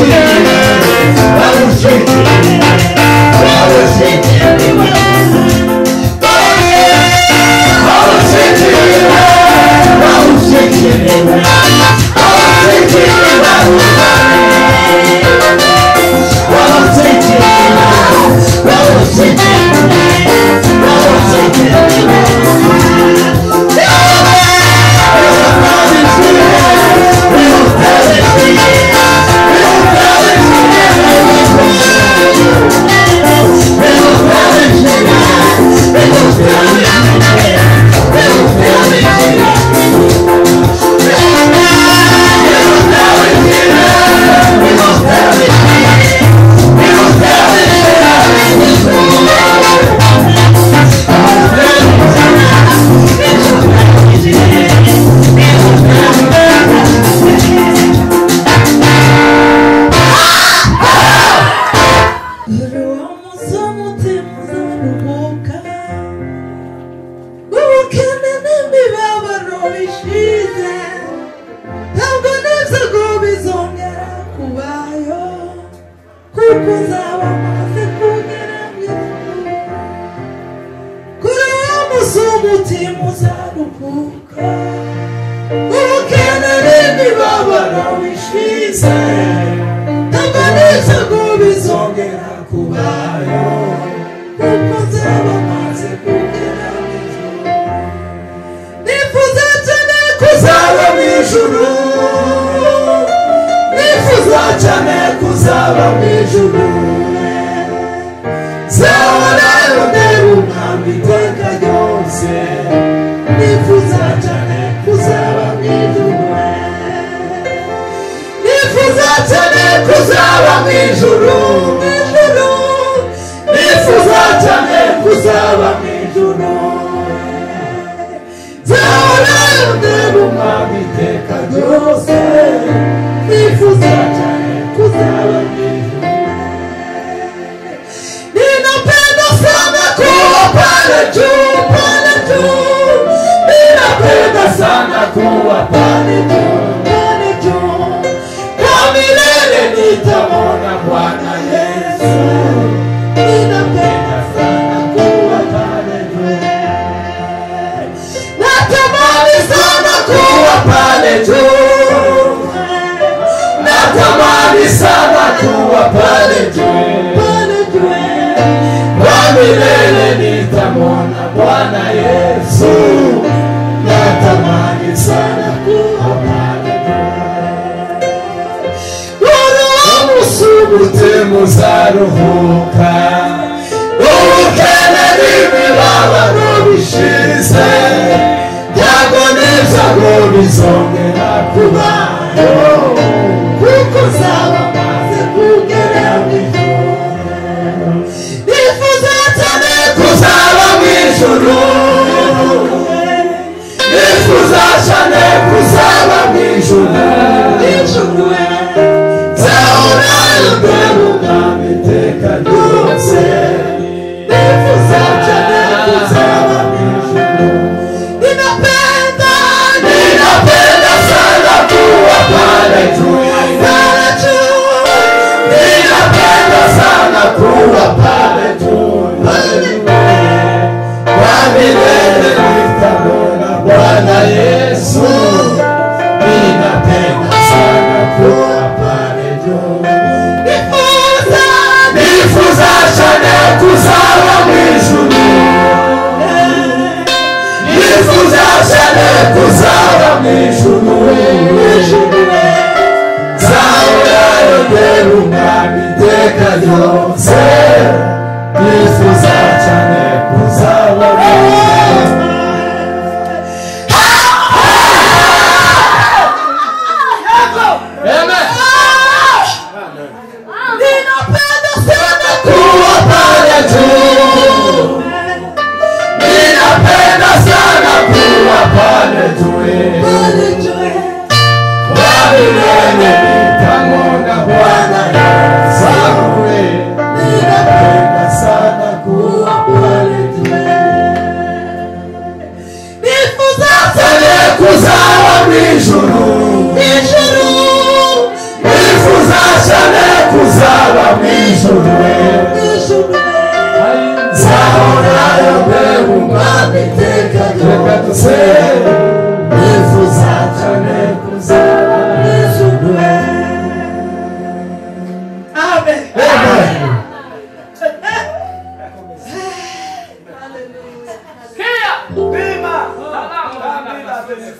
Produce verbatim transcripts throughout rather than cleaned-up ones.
Bwana Yesu, ninapenda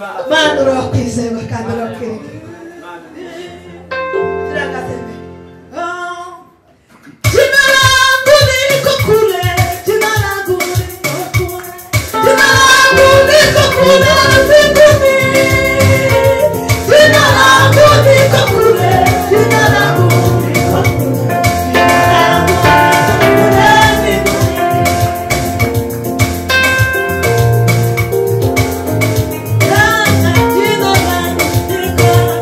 Mano roho kisema kando roho kiri. Tunakaseme. Jina langu liko kule, jina langu liko kule, jina langu liko kule mbinguni. Jina langu liko kule, jina langu liko kule, jina langu liko kule mbinguni.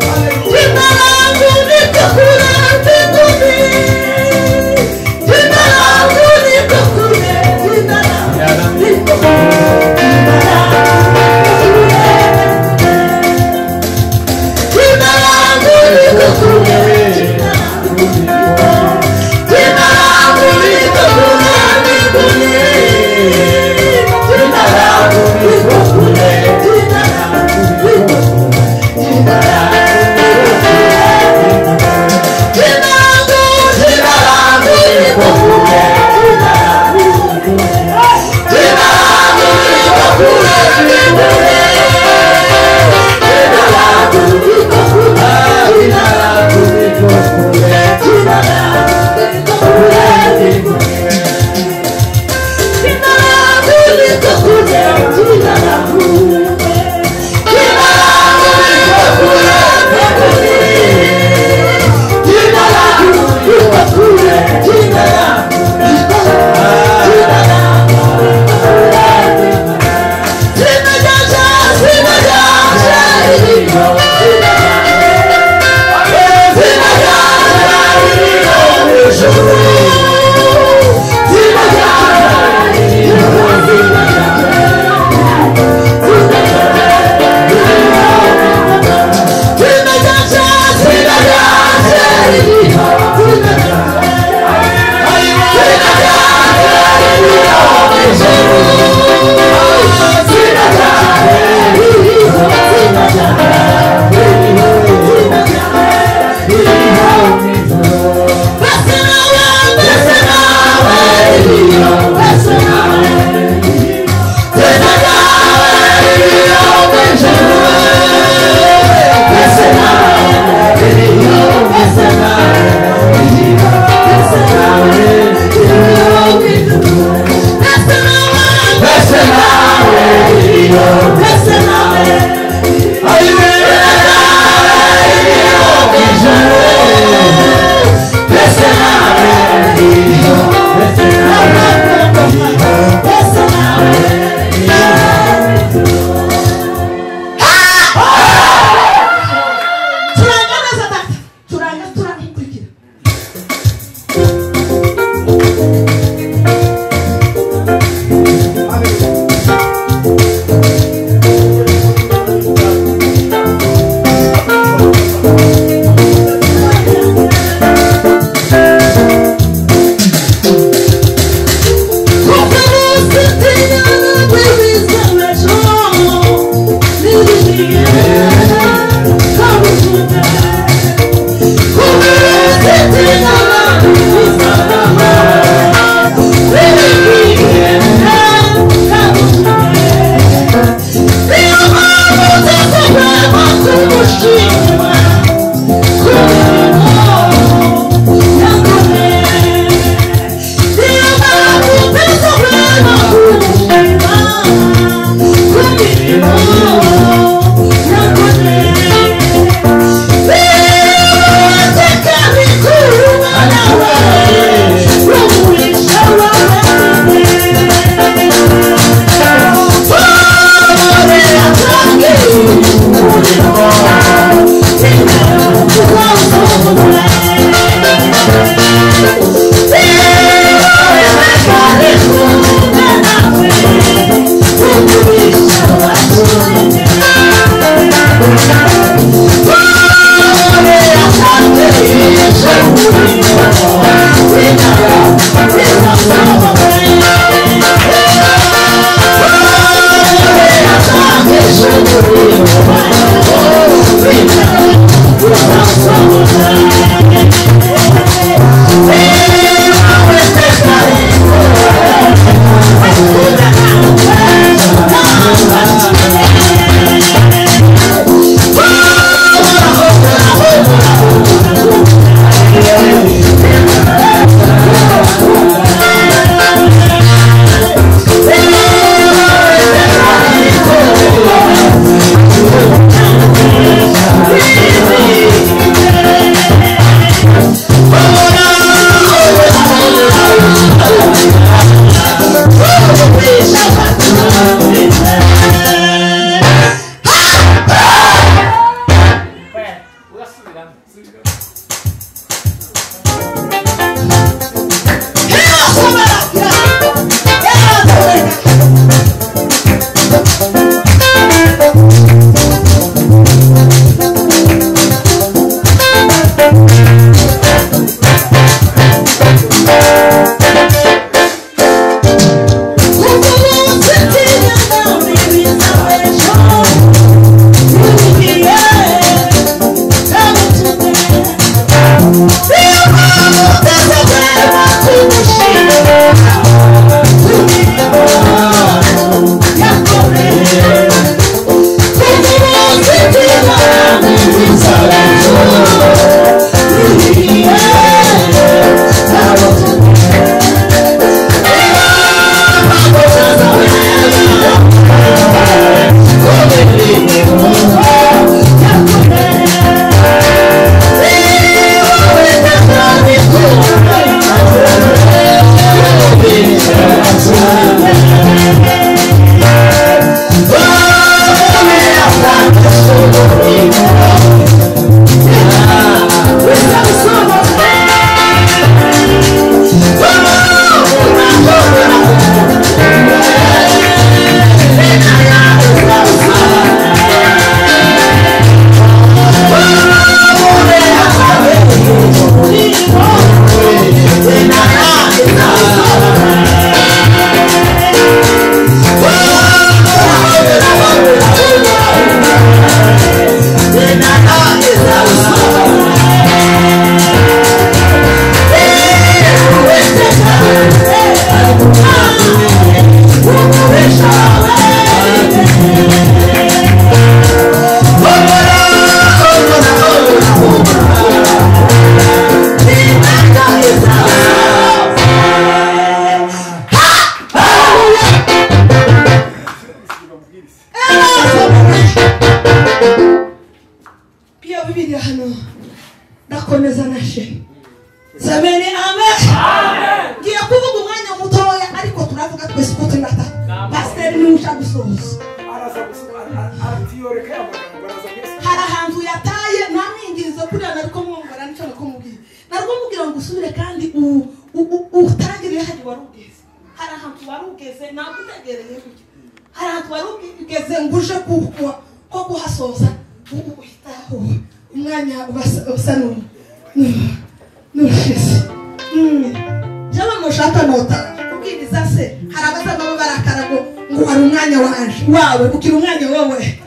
Bibiliya hano ndakomeza nashe Sameni amen. Ngiye kuvuga umwanya mutoya ariko turavuga twese ko tunata. Pastor ni usha gusoza. Araza gusoza aratiyoreka amagambo araza kwese. Hari ahantu yataye namwingirizo kuri nariko mwumvara nico nako mubwira. Nariko mubwira ngo usubire kandi utangire hari warugeze. Hari ahantu warugeze nagutegereye kuki. Hari ahantu warugeze nguje kuko ko kuhasoza uhitaho umwanya ubasa n'umwe. Nushise. Mm. Jaba mushaka nota. Kubwiriza se harabaza baba barakara ngo ngo hari umwanya wanje. Wawe ukira umwanya wowe.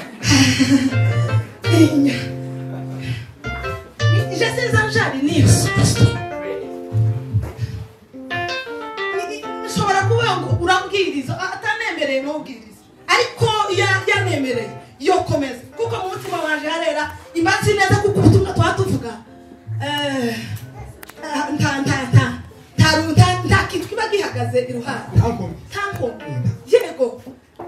Inya. Je sais zanjari ni. Nshobora kuvuga ngo urabwiriza atanemereye no bwiriza. Ariko ya yanemereye yo komeza. Kuko mu mutima wanje harera imbazi neza kuko ubutumwa twatuvuga. Eh nta nta nta nta nta kintu kiba gihagaze iruhande tanko yego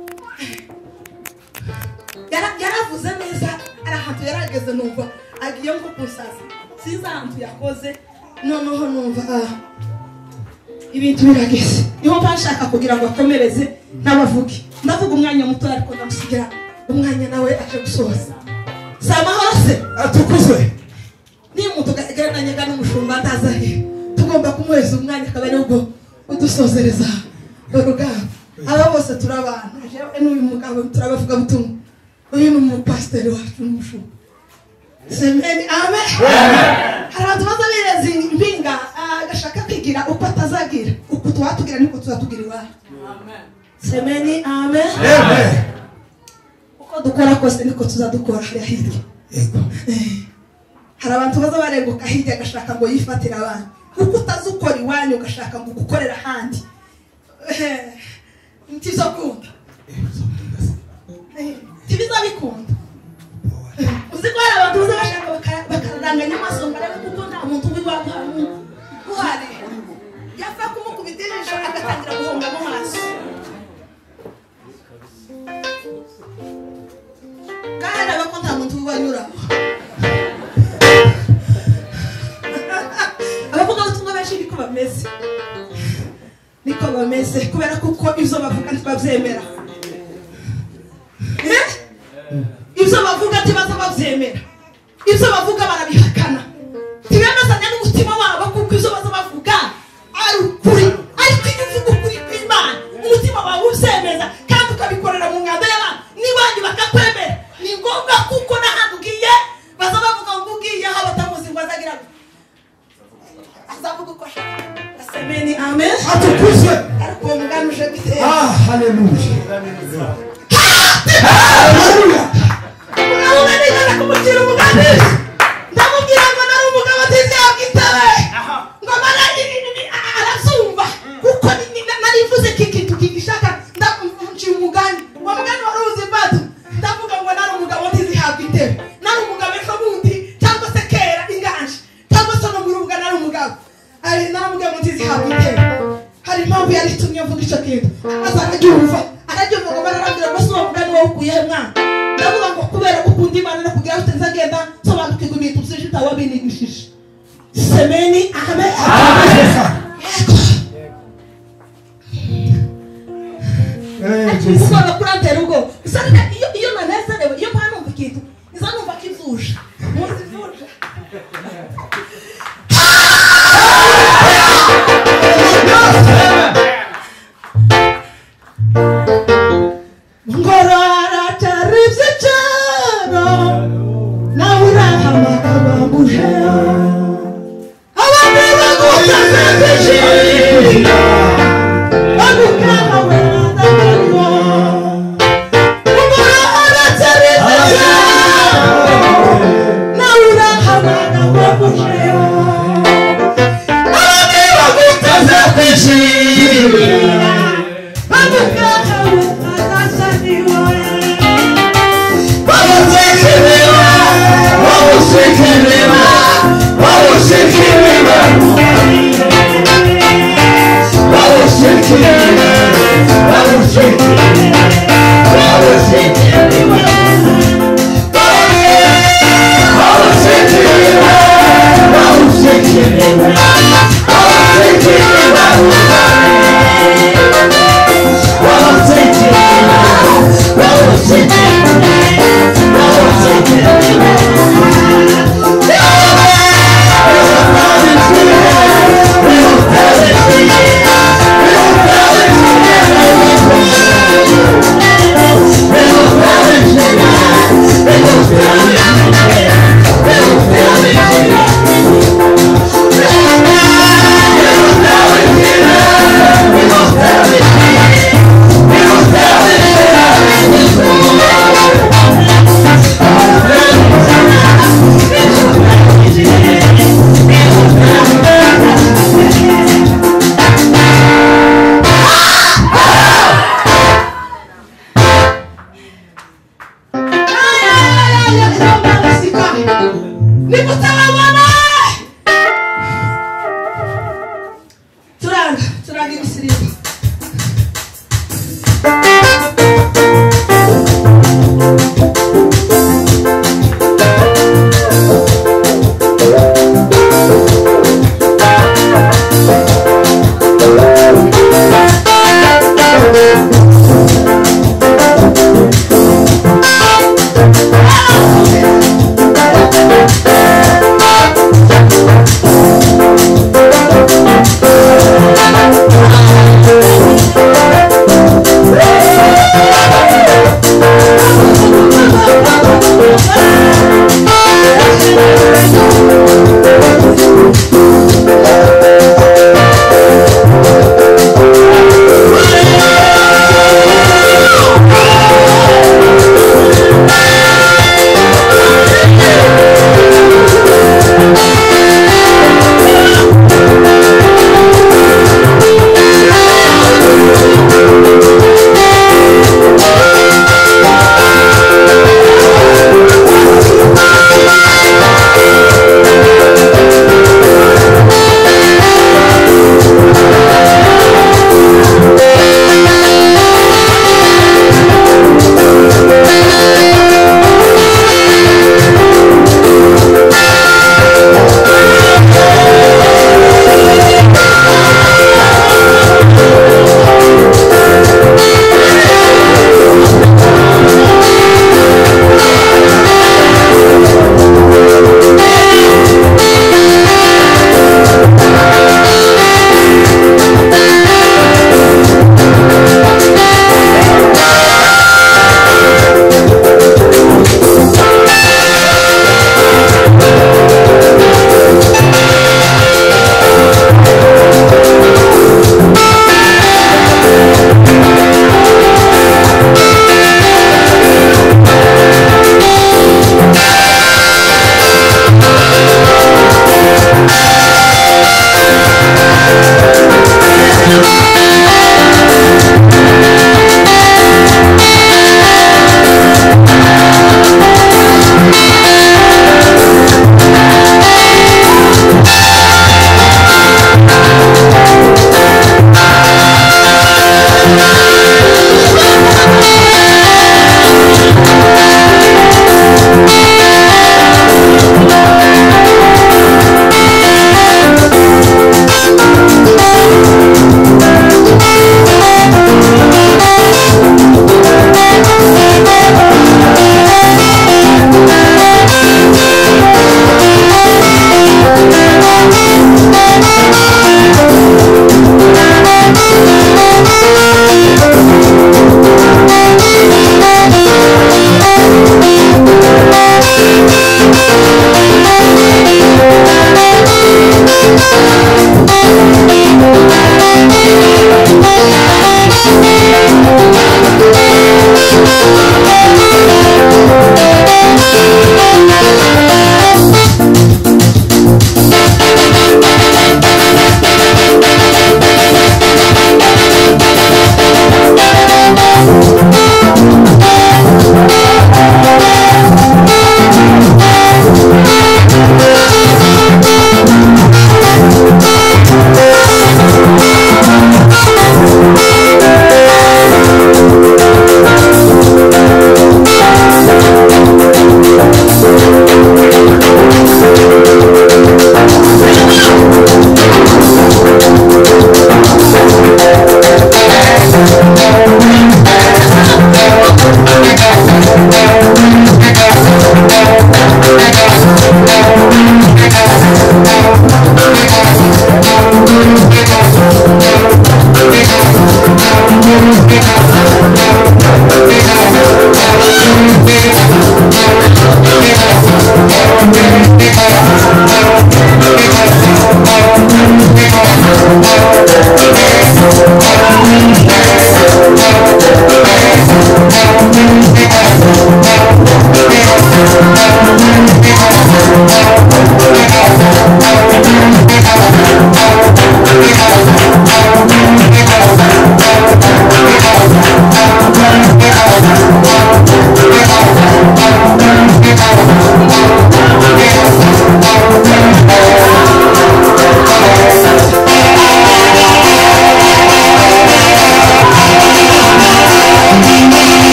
yara yaravuze neza arahantu yarageze numva agiye ngo kusaza sizantu yakoze noneho numva ibintu birageze niho bashaka kugira ngo akomereze n'abavugi ndavuga umwanya muto ariko ndamusigira umwanya nawe aje gusoza sama hose atukuzwe ni muntu gana nyaga n'umushumba ndazahe tugomba kumweza umwanya akaba ari ubwo udusozereza urugamba aba bose turabana jewe n'uyu mugabo turabavuga butumwa uyu ni umupasiteri wacu n'umushumba semeni amen harabantu bazabireza impinga agashaka kwigira uko atazagira uko twatugira niko tuzatugira iwacu amen semeni amen amen uko dukora kose niko tuzadukora hirya yego hari abantu baza barenguka hirya agashaka ngo yifatira abantu kuko utazukora iwanyu ugashaka ngo gukorera handi ntizo kunda tibiza bikunda uziko hari abantu baza bashaka bakaranganya amaso ngo arabe kuko nta muntu uri wamwamu uhari yafa kumukubitirisha agatangira guhonga mu maso kandi abako nta muntu ubanyuraho niko bameze niko bameze kubera kuko ivyo bavuga ntibavyemera eh ivyo bavuga tibaza bavyemera ivyo bavuga barabihakana tibemezanya n'umutima wabo kuko ivyo baza bavuga ari ukuri ariko ivuga ukuri kw'Imana umutima wawe uvyemeza kandi ukabikorera mu nganda y'abantu nibanyu bakakwemera ni ngombwa kuko n'ahantu ugiye baza bavuga ngo ugiye aho batamuzi ngo azagira azavuga uko ashaka asemeni amen atukuzwe ariko muganuje bite ah haleluya haleluya unaona nigana kumukira umuganizi ndamubwira ngo nari umugabo atizeye bwitabe ngo mara arasumva kuko narivuze kikintu kigishaka ndamuvunjira umugani wa mugani wari uzi batu ndavuga ngo nari umugabo atizeye bwitabe nari umugabo ejobundi cyangwa se kera inganje cyangwa se no mu rubuga nari umugabo ari naramubwiye ngo ntizi habite hari impamvu yari itumye mvuga icyo kintu azarabyumva arabyumva ngo bararambira ngo so mugani wowe ukuye mwana ndavuga ngo kubera ukunda Imana no kugira ufite nzagenda sobanukirwa ibintu byinshi tawabinigishije semeni amen eh kuko bakurantera ubwo usanga iyo iyo nanezerewe iyo mpano numva ikintu niza numva kivuje muzi vuje ngorara tarifse charo na uraha makabambuje abana bagutazije agukaha wenda ngo ngorara tarifse charo na uraha makabambuje abana bagutazije Vamos nimutababona turanga turanga ibisirimba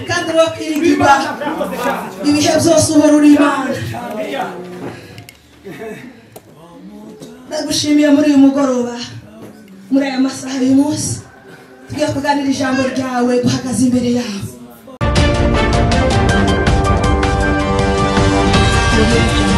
kandi wo kwiringirwa ibihe byose uhora uri Imana. Ndagushimiye muri uyu mugoroba, muri aya masaha y'uyu munsi tugiye kuganira ijambo ryawe duhagaze imbere yawe.